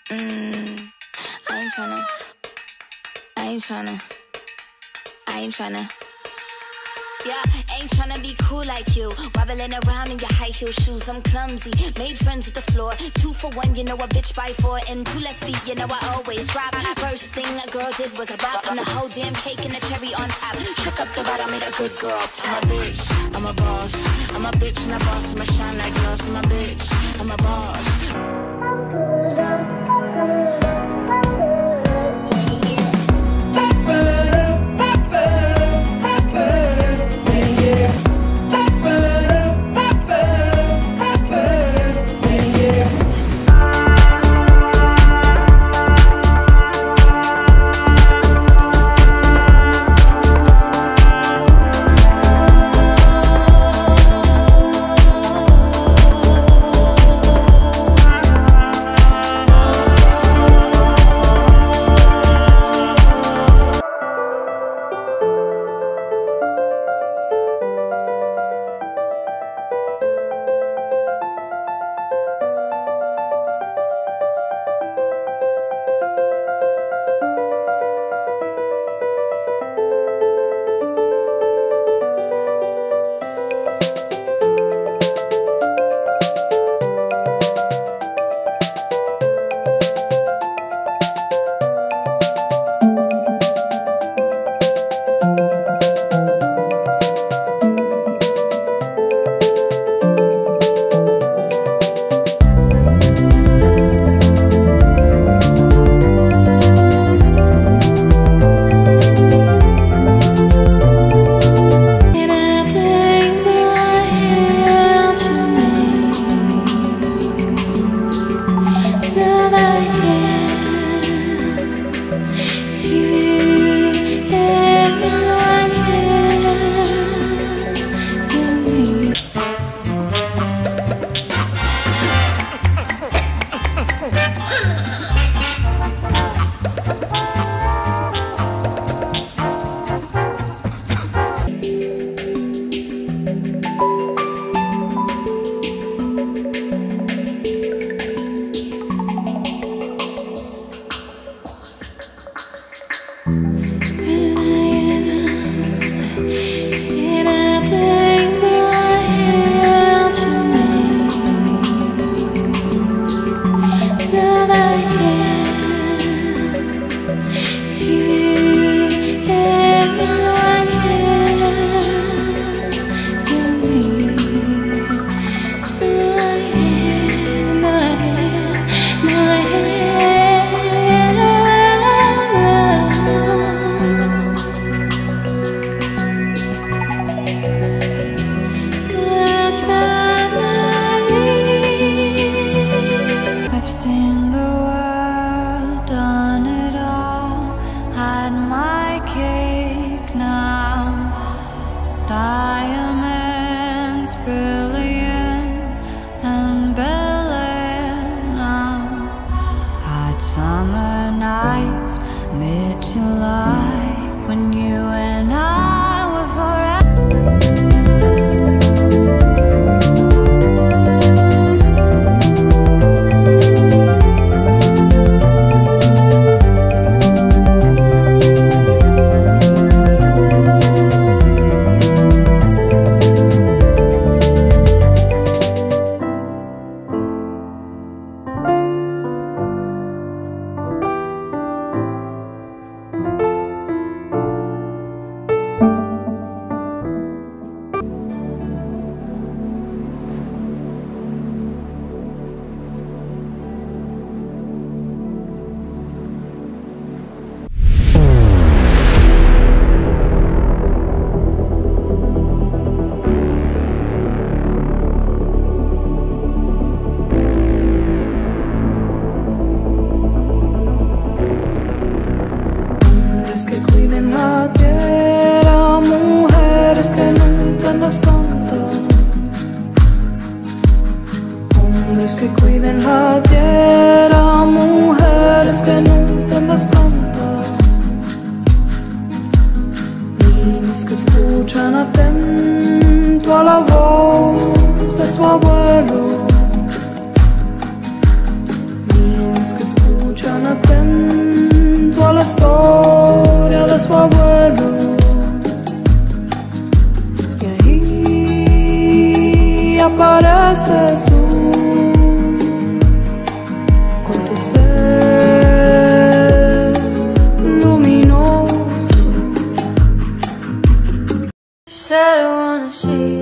Mm, I ain't tryna, I ain't tryna, I ain't tryna. Yeah, ain't tryna be cool like you. Wobbling around in your high heel shoes, I'm clumsy. Made friends with the floor. 2 for 1, you know a bitch by 4. And 2 left feet, you know I always drop. First thing a girl did was a bop. I'm the whole damn cake and the cherry on top. Shook up the bottom, made a good girl. I'm a bitch, I'm a boss. I'm a bitch and a boss. I'ma shine like glass. I'm a bitch, I'm a boss. Diamonds brilliant and brilliant now. Hot summer nights, mid-July, when you and I were forever. memoria de su abuelo. Y ahí apareces tú con tu ser luminoso. Said I wanna see